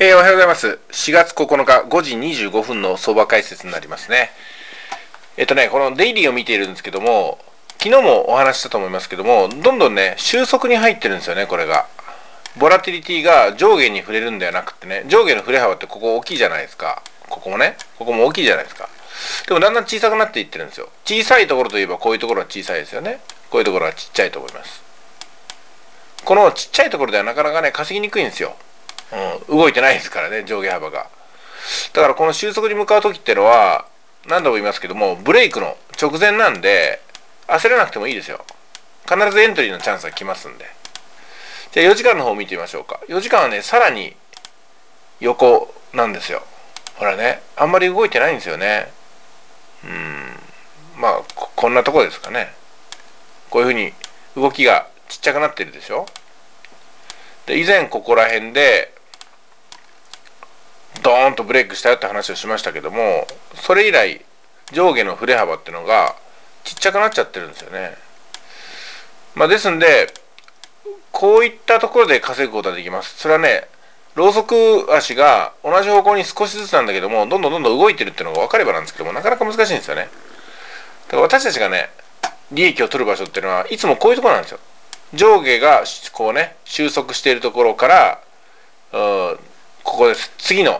おはようございます。4月9日5時25分の相場解説になりますね。このデイリーを見ているんですけども、昨日もお話ししたと思いますけども、どんどんね、収束に入ってるんですよね、これが。ボラティリティが上下に触れるんではなくてね、上下の振れ幅ってここ大きいじゃないですか。ここもね、ここも大きいじゃないですか。でもだんだん小さくなっていってるんですよ。小さいところといえばこういうところは小さいですよね。こういうところはちっちゃいと思います。このちっちゃいところではなかなかね、稼ぎにくいんですよ。動いてないですからね、上下幅が。だからこの収束に向かう時っていうのは、何度も言いますけども、ブレイクの直前なんで、焦らなくてもいいですよ。必ずエントリーのチャンスが来ますんで。じゃあ4時間の方を見てみましょうか。4時間はね、さらに横なんですよ。ほらね、あんまり動いてないんですよね。まあ、こんなとこですかね。こういうふうに動きがちっちゃくなってるでしょ。で、以前ここら辺で、ドーンとブレイクしたよって話をしましたけども、それ以来上下の振れ幅っていうのがちっちゃくなっちゃってるんですよね。ですんでこういったところで稼ぐことができます。それはね、ロウソク足が同じ方向に少しずつなんだけども、どんどん動いてるっていうのが分かればなんですけども、なかなか難しいんですよね。だから私たちがね、利益を取る場所っていうのはいつもこういうところなんですよ。上下がこうね、収束しているところから、ここです。次の、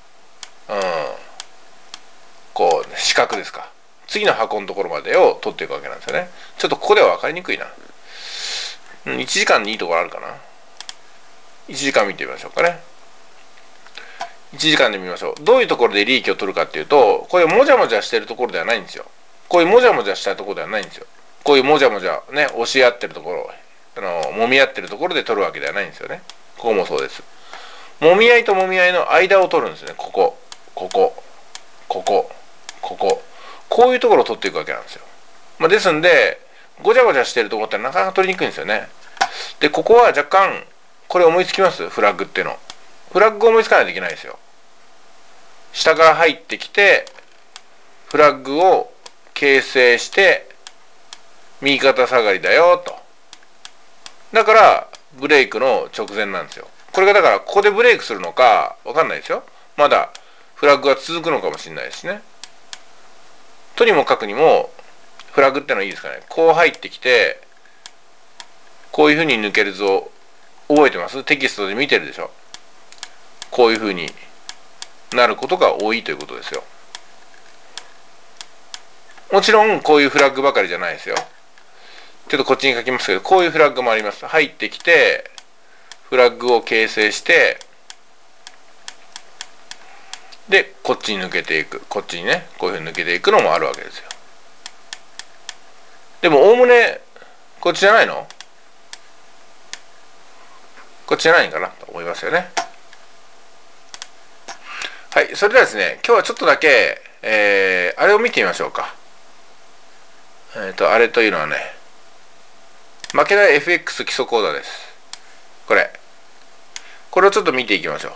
こう、四角ですか。次の箱のところまでを取っていくわけなんですよね。ちょっとここでは分かりにくいな。1時間にいいところあるかな。1時間見てみましょうかね。1時間で見ましょう。どういうところで利益を取るかっていうと、こういうもじゃもじゃしてるところではないんですよ。こういうもじゃもじゃしたところではないんですよ。こういうもじゃもじゃね、押し合ってるところ、揉み合ってるところで取るわけではないんですよね。ここもそうです。揉み合いと揉み合いの間を取るんですね。ここ、ここ、ここ、ここ。こういうところを取っていくわけなんですよ。ですんで、ごちゃごちゃしてるところってなかなか取りにくいんですよね。で、ここは若干、これ思いつきます？フラッグっていうの。フラッグを思いつかないといけないですよ。下から入ってきて、フラッグを形成して、右肩下がりだよと。だから、ブレイクの直前なんですよ。これがだから、ここでブレイクするのか、わかんないですよ。まだ、フラッグが続くのかもしれないですね。とにもかくにも、フラッグってのはいいですかね。こう入ってきて、こういう風に抜ける図覚えてます？テキストで見てるでしょ。こういう風になることが多いということですよ。もちろんこういうフラッグばかりじゃないですよ。ちょっとこっちに書きますけど、こういうフラッグもあります。入ってきて、フラッグを形成して、で、こっちに抜けていく。こっちにね、こういう風に抜けていくのもあるわけですよ。でも、おおむね、こっちじゃないの？こっちじゃないかなと思いますよね。はい、それではですね、今日はちょっとだけ、あれを見てみましょうか。あれというのはね、負けない FX 基礎講座です。これをちょっと見ていきましょう。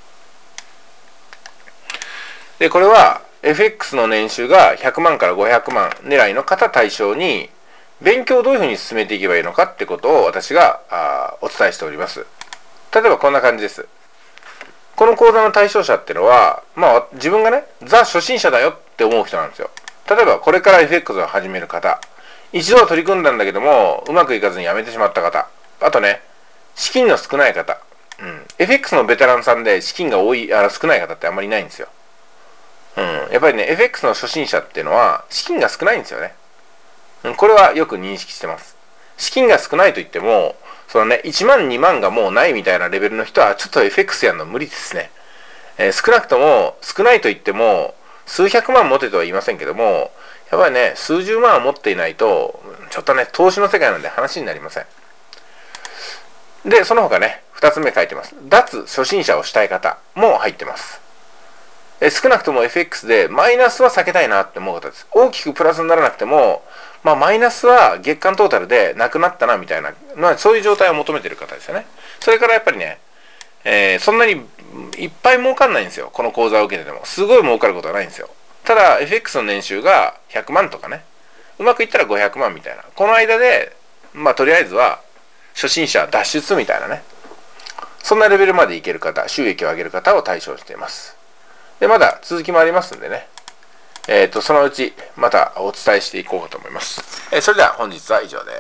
で、これは FX の年収が100万から500万狙いの方対象に、勉強をどういうふうに進めていけばいいのかってことを私がお伝えしております。例えばこんな感じです。この講座の対象者っていうのは、自分がね、ザ初心者だよって思う人なんですよ。例えばこれから FX を始める方、一度は取り組んだんだけども、うまくいかずにやめてしまった方、あとね、資金の少ない方、FX のベテランさんで資金が少ない方ってあんまりいないんですよ。やっぱりね、FX の初心者っていうのは、資金が少ないんですよね。これはよく認識してます。資金が少ないといっても、そのね、1万2万がもうないみたいなレベルの人はちょっと FX やるの無理ですね。少なくとも少ないといっても数百万持てとは言いませんけども、やっぱりね、数十万を持っていないとちょっとね、投資の世界なんで話になりません。で、その他ね、2つ目書いてます。脱初心者をしたい方も入ってます。少なくとも FX でマイナスは避けたいなって思う方です。大きくプラスにならなくても、マイナスは月間トータルでなくなったなみたいな、そういう状態を求めている方ですよね。それからやっぱりね、そんなにいっぱい儲かんないんですよ。この講座を受けてても。すごい儲かることはないんですよ。ただ、FX の年収が100万とかね、うまくいったら500万みたいな。この間で、とりあえずは、初心者脱出みたいなね。 そんなレベルまでいける方、収益を上げる方を対象にしています。で、まだ続きもありますんでね、そのうちまたお伝えしていこうかと思います。それでは本日は以上です。